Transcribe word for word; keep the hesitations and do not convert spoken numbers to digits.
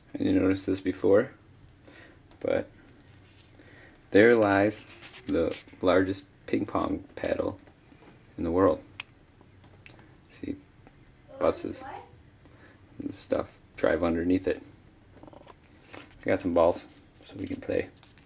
I didn't notice this before, but there lies the largest ping pong paddle in the world. See, buses and stuff drive underneath it. I got some balls so we can play.